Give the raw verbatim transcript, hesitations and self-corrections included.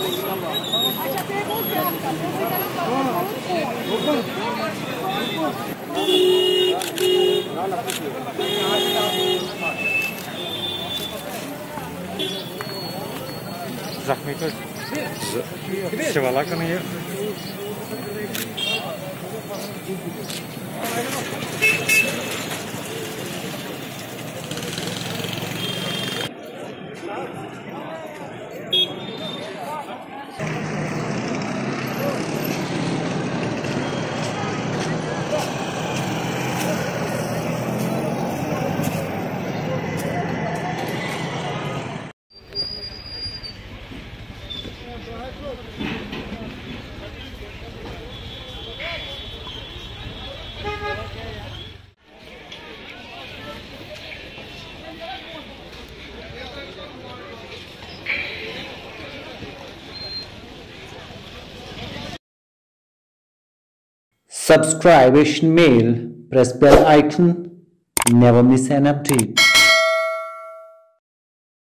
जख्मी को शिवाला का नहीं है। Subscribe Asian Mail, press bell icon, never miss an update.